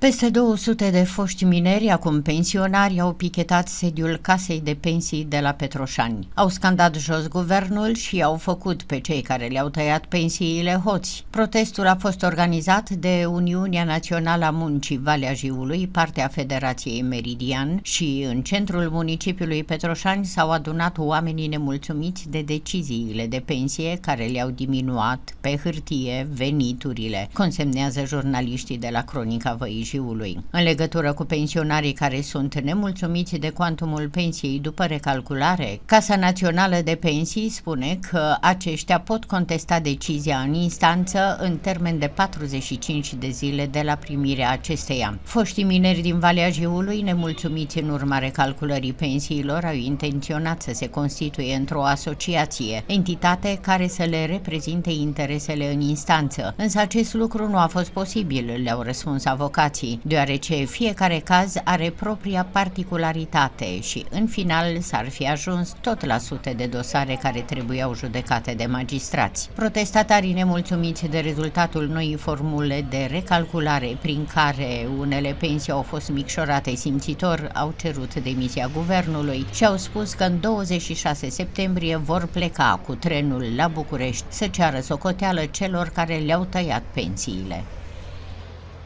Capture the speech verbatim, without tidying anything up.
Peste două sute de foști mineri, acum pensionari, au pichetat sediul Casei de Pensii de la Petroșani. Au scandat jos guvernul și au făcut pe cei care le-au tăiat pensiile hoți. Protestul a fost organizat de Uniunea Națională a Muncii Valea Jiului, partea Federației Meridian, și în centrul municipiului Petroșani s-au adunat oamenii nemulțumiți de deciziile de pensie care le-au diminuat pe hârtie veniturile, consemnează jurnaliștii de la Cronica Văii Jiului. În legătură cu pensionarii care sunt nemulțumiți de cuantumul pensiei după recalculare, Casa Națională de Pensii spune că aceștia pot contesta decizia în instanță în termen de patruzeci și cinci de zile de la primirea acesteia. Foștii mineri din Valea Jiului, nemulțumiți în urma recalculării pensiilor, au intenționat să se constituie într-o asociație, entitate care să le reprezinte interesele în instanță. Însă acest lucru nu a fost posibil, le-au răspuns avocații, deoarece fiecare caz are propria particularitate și, în final, s-ar fi ajuns tot la sute de dosare care trebuiau judecate de magistrați. Protestatarii nemulțumiți de rezultatul noii formule de recalculare prin care unele pensii au fost micșorate simțitor au cerut demisia guvernului și au spus că în douăzeci și șase septembrie vor pleca cu trenul la București să ceară socoteală celor care le-au tăiat pensiile.